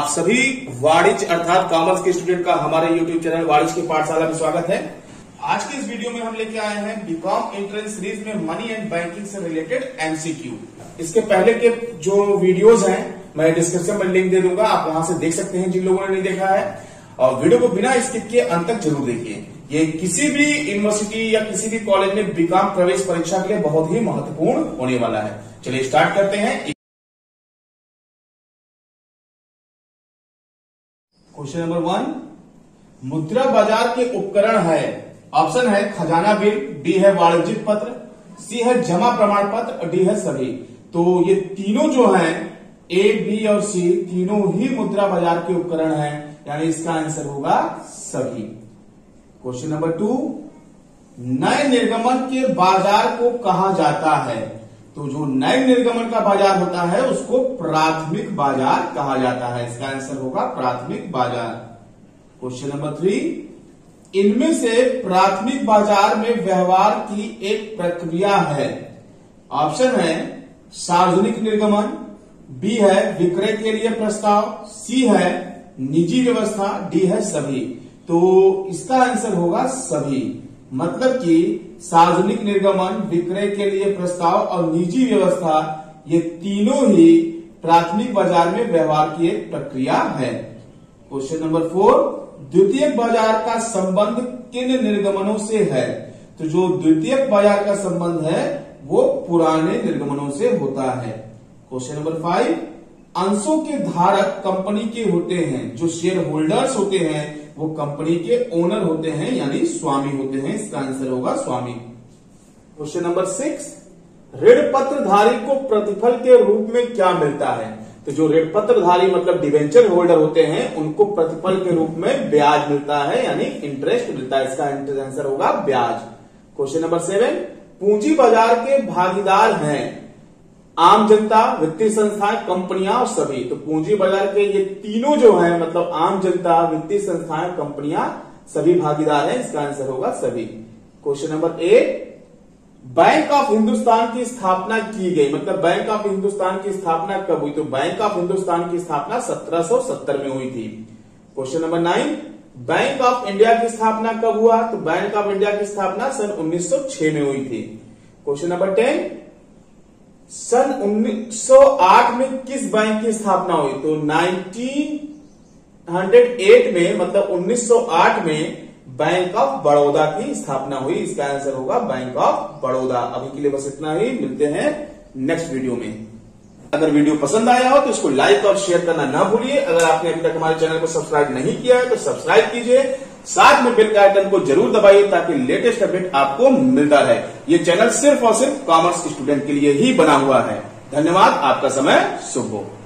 आप सभी वाणिज्य अर्थात कॉमर्स के स्टूडेंट का हमारे YouTube चैनल वाणिज्य की पाठशाला में स्वागत है। आज के इस वीडियो में हम लेके आए हैं बीकॉम एंट्रेंस सीरीज में मनी एंड बैंकिंग से रिलेटेड एमसीक्यू। इसके पहले के जो वीडियोस हैं मैं डिस्क्रिप्शन में लिंक दे दूंगा, आप वहां से देख सकते हैं जिन लोगों ने नहीं देखा है। और वीडियो को बिना स्किप किए अंत तक जरूर देखिए। ये किसी भी यूनिवर्सिटी या किसी भी कॉलेज में बीकॉम प्रवेश परीक्षा के लिए बहुत ही महत्वपूर्ण होने वाला है। चलिए स्टार्ट करते हैं। क्वेश्चन नंबर 1, मुद्रा बाजार के उपकरण है। ऑप्शन है खजाना बिल, बी है वाणिज्यिक पत्र, सी है जमा प्रमाण पत्र और डी है सभी। तो ये तीनों जो हैं ए, बी और सी तीनों ही मुद्रा बाजार के उपकरण हैं, यानी इसका आंसर होगा सभी। क्वेश्चन नंबर 2, नए निर्गमन के बाजार को कहा जाता है। तो जो नए निर्गमन का बाजार होता है उसको प्राथमिक बाजार कहा जाता है, इसका आंसर होगा प्राथमिक बाजार। क्वेश्चन नंबर 3, इनमें से प्राथमिक बाजार में व्यवहार की एक प्रक्रिया है। ऑप्शन है सार्वजनिक निर्गमन, बी है विक्रय के लिए प्रस्ताव, सी है निजी व्यवस्था, डी है सभी। तो इसका आंसर होगा सभी। मतलब कि सार्वजनिक निर्गमन, विक्रय के लिए प्रस्ताव और निजी व्यवस्था ये तीनों ही प्राथमिक बाजार में व्यवहार की एक प्रक्रिया है। क्वेश्चन नंबर 4, द्वितीयक बाजार का संबंध किन निर्गमनों से है। तो जो द्वितीयक बाजार का संबंध है वो पुराने निर्गमनों से होता है। क्वेश्चन नंबर 5, अंशों के धारक कंपनी के होते हैं, जो शेयर होल्डर्स होते हैं वो कंपनी के ओनर होते हैं यानी स्वामी होते हैं, इसका आंसर होगा स्वामी। क्वेश्चन नंबर 6, ऋण पत्रधारी को प्रतिफल के रूप में क्या मिलता है। तो जो ऋण पत्रधारी मतलब डिवेंचर होल्डर होते हैं उनको प्रतिफल के रूप में ब्याज मिलता है यानी इंटरेस्ट मिलता है, इसका आंसर होगा ब्याज। क्वेश्चन नंबर 7, पूंजी बाजार के भागीदार हैं आम जनता, वित्तीय संस्थाएं, कंपनियां और सभी। तो पूंजी बाजार के ये तीनों जो हैं मतलब आम जनता, वित्तीय संस्थाएं, कंपनियां सभी भागीदार हैं, इसका आंसर होगा सभी। Question number 8, bank of Hindustan की स्थापना की गई, मतलब बैंक ऑफ हिंदुस्तान की स्थापना कब हुई। तो बैंक ऑफ हिंदुस्तान की स्थापना 1770 में हुई थी। Question number 9, bank of India की स्थापना कब हुआ। तो बैंक ऑफ इंडिया की स्थापना सन 1906 में हुई थी। क्वेश्चन नंबर 10, सन 1908 में किस बैंक की स्थापना हुई। तो 1908 में मतलब 1908 में बैंक ऑफ बड़ौदा की स्थापना हुई, इसका आंसर होगा बैंक ऑफ बड़ौदा। अभी के लिए बस इतना ही, मिलते हैं नेक्स्ट वीडियो में। अगर वीडियो पसंद आया हो तो इसको लाइक और शेयर करना ना भूलिए। अगर आपने अभी तक हमारे चैनल को सब्सक्राइब नहीं किया है तो सब्सक्राइब कीजिए, साथ में बेल के आइकन को जरूर दबाइए ताकि लेटेस्ट अपडेट आपको मिलता रहे। ये चैनल सिर्फ और सिर्फ कॉमर्स स्टूडेंट के लिए ही बना हुआ है। धन्यवाद, आपका समय शुभ हो।